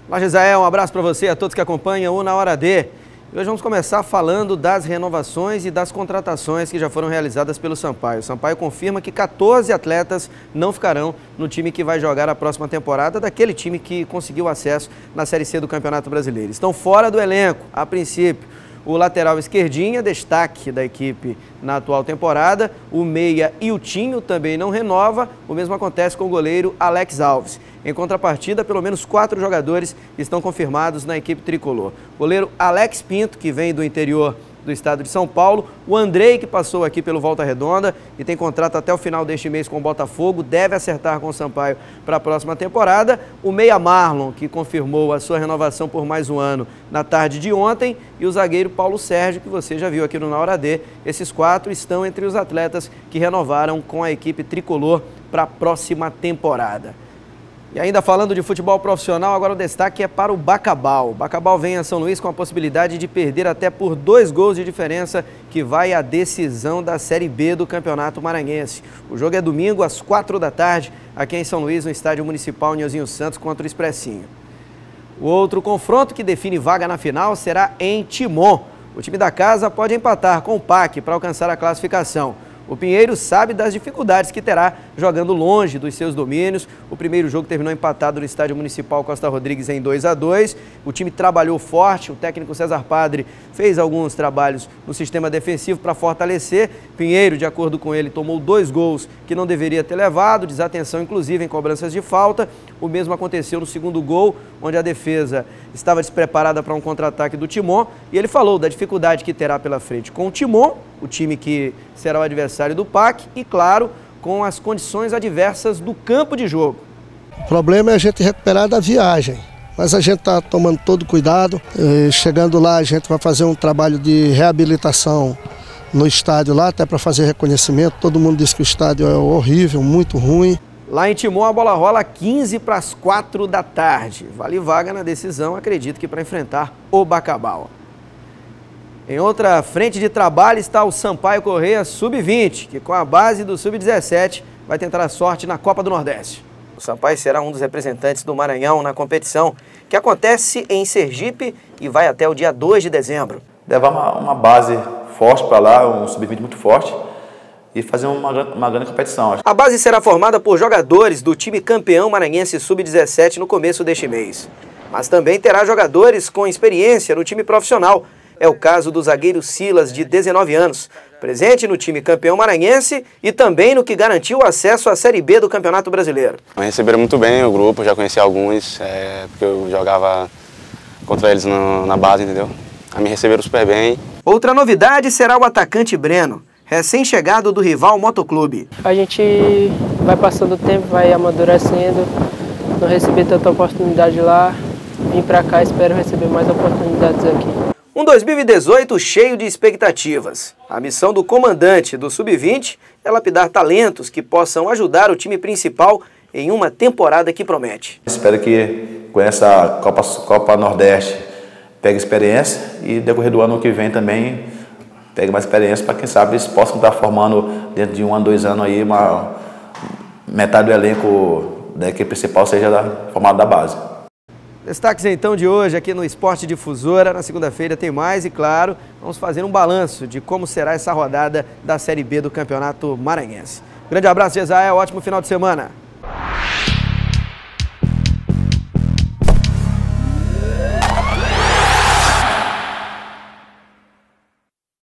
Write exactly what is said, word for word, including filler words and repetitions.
Olá, Gisael, um abraço para você e a todos que acompanham o Na Hora D. E hoje vamos começar falando das renovações e das contratações que já foram realizadas pelo Sampaio. O Sampaio confirma que quatorze atletas não ficarão no time que vai jogar a próxima temporada, daquele time que conseguiu acesso na Série C do Campeonato Brasileiro. Estão fora do elenco, a princípio, o lateral esquerdinha, destaque da equipe na atual temporada, o meia Iltinho também não renova, o mesmo acontece com o goleiro Alex Alves. Em contrapartida, pelo menos quatro jogadores estão confirmados na equipe tricolor. O goleiro Alex Pinto, que vem do interior do estado de São Paulo, o Andrei, que passou aqui pelo Volta Redonda e tem contrato até o final deste mês com o Botafogo, deve acertar com o Sampaio para a próxima temporada, o meia Marlon, que confirmou a sua renovação por mais um ano na tarde de ontem, e o zagueiro Paulo Sérgio, que você já viu aqui no Na Hora D. Esses quatro estão entre os atletas que renovaram com a equipe tricolor para a próxima temporada. E ainda falando de futebol profissional, agora o destaque é para o Bacabal. O Bacabal vem a São Luís com a possibilidade de perder até por dois gols de diferença, que vai à decisão da Série B do Campeonato Maranhense. O jogo é domingo às quatro da tarde, aqui em São Luís, no Estádio Municipal Nhozinho Santos, contra o Expressinho. O outro confronto que define vaga na final será em Timon. O time da casa pode empatar com o P A C para alcançar a classificação. O Pinheiro sabe das dificuldades que terá jogando longe dos seus domínios. O primeiro jogo terminou empatado no Estádio Municipal Costa Rodrigues em dois a dois. O time trabalhou forte, o técnico César Padre fez alguns trabalhos no sistema defensivo para fortalecer. Pinheiro, de acordo com ele, tomou dois gols que não deveria ter levado, desatenção inclusive em cobranças de falta. O mesmo aconteceu no segundo gol, onde a defesa estava despreparada para um contra-ataque do Timon. E ele falou da dificuldade que terá pela frente com o Timon, o time que será o adversário do P A C, e claro, com as condições adversas do campo de jogo. O problema é a gente recuperar da viagem, mas a gente está tomando todo cuidado. Chegando lá, a gente vai fazer um trabalho de reabilitação no estádio lá, até para fazer reconhecimento. Todo mundo diz que o estádio é horrível, muito ruim. Lá em Timon a bola rola quinze para as quatro da tarde. Vale vaga na decisão, acredito que para enfrentar o Bacabal. Em outra frente de trabalho está o Sampaio Corrêa sub vinte, que com a base do sub dezessete vai tentar a sorte na Copa do Nordeste. O Sampaio será um dos representantes do Maranhão na competição, que acontece em Sergipe e vai até o dia dois de dezembro. Levar uma, uma base forte para lá, um sub vinte muito forte, e fazer uma, uma grande competição. A base será formada por jogadores do time campeão maranhense sub dezessete no começo deste mês. Mas também terá jogadores com experiência no time profissional. É o caso do zagueiro Silas, de dezenove anos, presente no time campeão maranhense e também no que garantiu o acesso à Série B do Campeonato Brasileiro. Me receberam muito bem o grupo, já conheci alguns, é, porque eu jogava contra eles no, na base, entendeu? A me receberam super bem. Outra novidade será o atacante Breno, recém-chegado do rival Motoclube. A gente vai passando o tempo, vai amadurecendo, não receber tanta oportunidade lá, vim pra cá, espero receber mais oportunidades aqui. Um dois mil e dezoito cheio de expectativas. A missão do comandante do sub vinte é lapidar talentos que possam ajudar o time principal em uma temporada que promete. Espero que com essa Copa, Copa Nordeste pegue experiência e decorrer do ano que vem também pegue mais experiência para quem sabe eles possam estar formando dentro de um ano, dois anos aí, uma metade do elenco da equipe principal seja da, formado da base. Destaques então de hoje aqui no Esporte Difusora. Na segunda-feira tem mais e, claro, vamos fazer um balanço de como será essa rodada da Série B do Campeonato Maranhense. Grande abraço, Gisael. Ótimo final de semana.